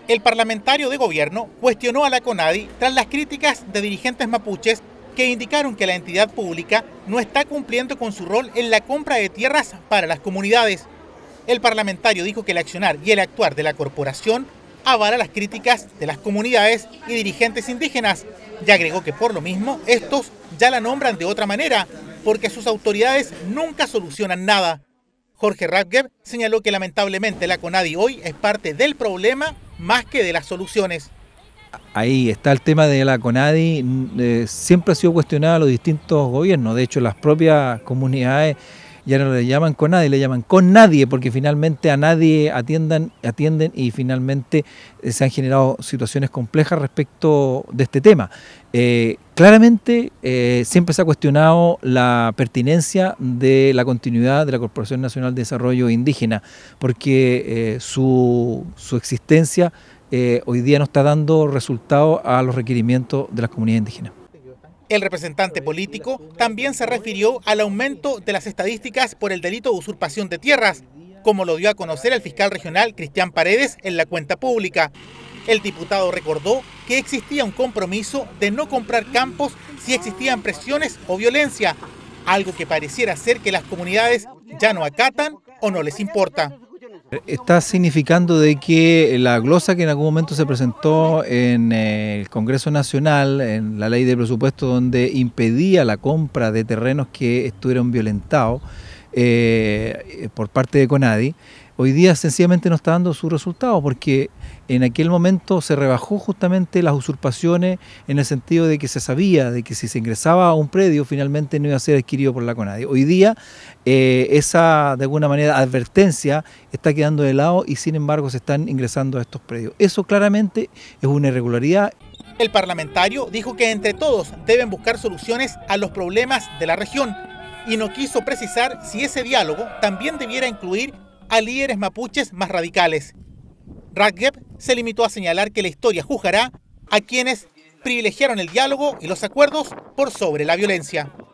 El parlamentario de gobierno cuestionó a la CONADI tras las críticas de dirigentes mapuches que indicaron que la entidad pública no está cumpliendo con su rol en la compra de tierras para las comunidades. El parlamentario dijo que el accionar y el actuar de la corporación avala las críticas de las comunidades y dirigentes indígenas y agregó que por lo mismo estos ya la nombran de otra manera porque sus autoridades nunca solucionan nada. Jorge Radgeb señaló que lamentablemente la CONADI hoy es parte del problema más que de las soluciones. Ahí está el tema de la CONADI, siempre ha sido cuestionada a los distintos gobiernos, de hecho las propias comunidades ya no le llaman CONADI, le llaman con nadie, porque finalmente a nadie atienden y finalmente se han generado situaciones complejas respecto de este tema. Claramente siempre se ha cuestionado la pertinencia de la continuidad de la Corporación Nacional de Desarrollo Indígena, porque su existencia hoy día no está dando resultado a los requerimientos de las comunidades indígenas. El representante político también se refirió al aumento de las estadísticas por el delito de usurpación de tierras, como lo dio a conocer el fiscal regional Cristian Paredes en la cuenta pública. El diputado recordó que existía un compromiso de no comprar campos si existían presiones o violencia, algo que pareciera ser que las comunidades ya no acatan o no les importa. Está significando de que la glosa que en algún momento se presentó en el Congreso Nacional, en la ley de presupuesto donde impedía la compra de terrenos que estuvieron violentados por parte de CONADI, hoy día sencillamente no está dando su resultado porque en aquel momento se rebajó justamente las usurpaciones en el sentido de que se sabía de que si se ingresaba a un predio finalmente no iba a ser adquirido por la CONADI. Hoy día esa de alguna manera advertencia está quedando de lado y sin embargo se están ingresando a estos predios. Eso claramente es una irregularidad. El parlamentario dijo que entre todos deben buscar soluciones a los problemas de la región y no quiso precisar si ese diálogo también debiera incluir a líderes mapuches más radicales. Radgeb se limitó a señalar que la historia juzgará a quienes privilegiaron el diálogo y los acuerdos por sobre la violencia.